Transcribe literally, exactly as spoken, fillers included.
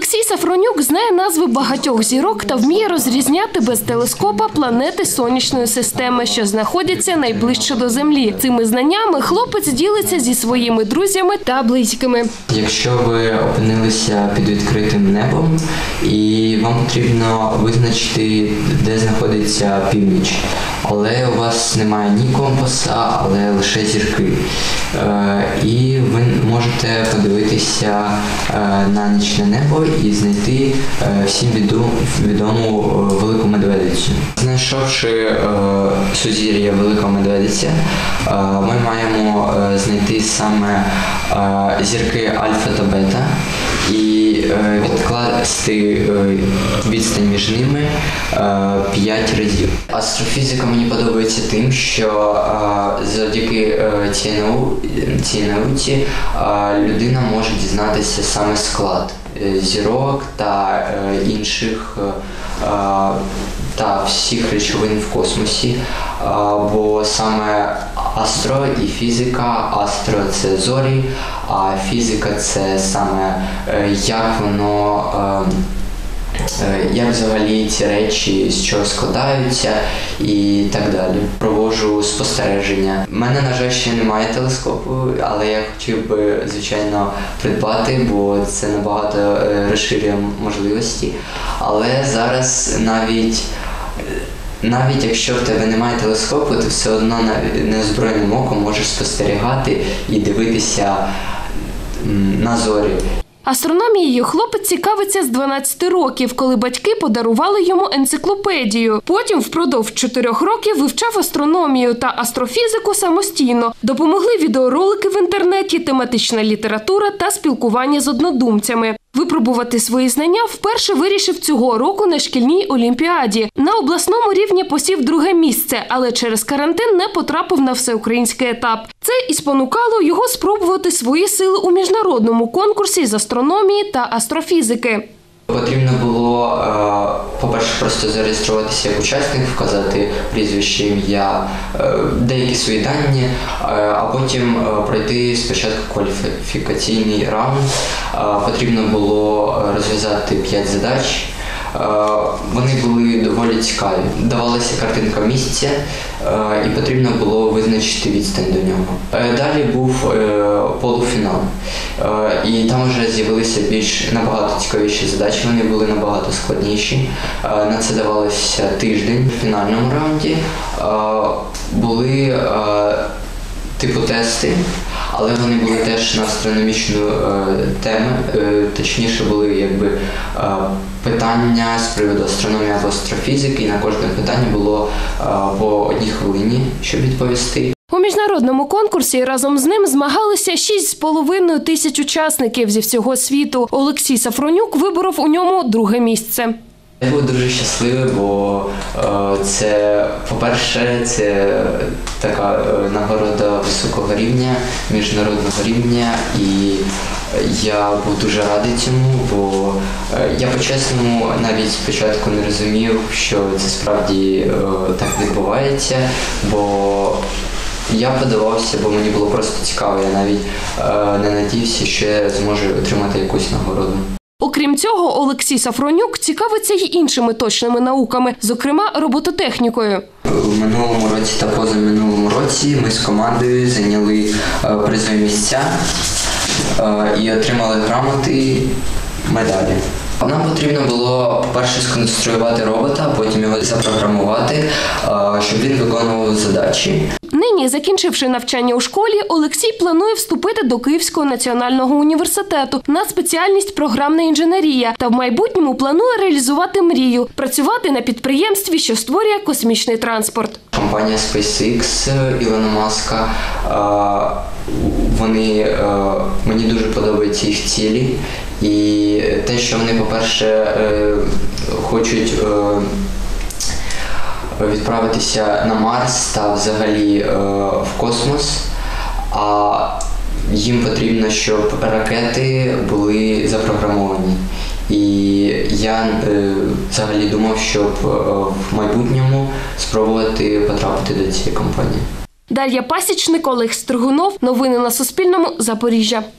Олексій Сафронюк знає назви багатьох зірок та вміє розрізняти без телескопа планети сонячної системи, що знаходяться найближче до Землі. Цими знаннями хлопець ділиться зі своїми друзями та близькими. Якщо ви опинилися під відкритим небом і вам потрібно визначити, де знаходиться північ, але у вас немає ні компаса, але лише зірки. І ви можете подивитися на нічне небо і знайти всім відому Велику Медведицю. Знайшовши сузір'я Велика Медведиця, ми маємо знайти саме зірки Альфа та Бета і відкласти відстань між ними п'ять разів. Астрофізика мені подобається тим, що завдяки цій науці людина може дізнатися саме склад зірок та інших та всіх речовин в космосі, бо саме астро і фізика, астро – це зорі, а фізика – це саме як воно, як взагалі ці речі, з чого складаються і так далі. Проводжу спостереження. У мене, на жаль, ще немає телескопу, але я хотів би, звичайно, придбати, бо це набагато розширює можливості. Але зараз навіть Навіть якщо в тебе немає телескопу, ти все одно неозброєним оком можеш спостерігати і дивитися на зорі. Астрономією хлопець цікавиться з дванадцяти років, коли батьки подарували йому енциклопедію. Потім впродовж чотирьох років вивчав астрономію та астрофізику самостійно. Допомогли відеоролики в інтернеті, тематична література та спілкування з однодумцями. Випробувати свої знання вперше вирішив цього року на шкільній олімпіаді. На обласному рівні посів друге місце, але через карантин не потрапив на всеукраїнський етап. Це і спонукало його спробувати свої сили у міжнародному конкурсі з астрономії та астрофізики. Потрібно було, по-перше, просто зареєструватися як учасник, вказати прізвище, ім'я, деякі свої дані, а потім пройти спочатку кваліфікаційний раунд. Потрібно було розв'язати п'ять задач. Вони були доволі цікаві. Давалася картинка місця і потрібно було визначити відстань до нього. Далі був полуфінал. І там вже з'явилися більш набагато цікавіші задачі, вони були набагато складніші. На це давалося тиждень. В фінальному раунді були типу тести, але вони були теж на астрономічну е, тему, е, точніше були якби е, питання з приводу астрономії або астрофізики, і на кожне питання було е, по одній хвилині, щоб відповісти. У міжнародному конкурсі разом з ним змагалися шість з половиною тисяч учасників зі всього світу. Олексій Сафронюк виборов у ньому друге місце. Я був дуже щасливий, бо е, це, по-перше, це така е, нагорода високого рівня, міжнародного рівня, і я був дуже радий цьому, бо е, я по-чесному навіть спочатку не розумів, що це справді е, так відбувається, бо я подавався, бо мені було просто цікаво, я навіть е, не надіявся, що я зможу отримати якусь нагороду. Окрім цього, Олексій Сафронюк цікавиться й іншими точними науками, зокрема робототехнікою. У минулому році та позаминулому році ми з командою зайняли призові місця і отримали грамоти, медалі. Нам потрібно було, по-перше, сконструювати робота, а потім його запрограмувати, щоб він виконував задачі. Нині, закінчивши навчання у школі, Олексій планує вступити до Київського національного університету на спеціальність програмна інженерія та в майбутньому планує реалізувати мрію – працювати на підприємстві, що створює космічний транспорт. Компанія SpaceX Ілона Маска, вони, мені дуже подобаються їх цілі. І те, що вони, по-перше, хочуть відправитися на Марс та взагалі в космос, а їм потрібно, щоб ракети були запрограмовані. І я взагалі думав, щоб в майбутньому спробувати потрапити до цієї компанії. Дар'я Пасічник, Олег Стригунов. Новини на Суспільному. Запоріжжя.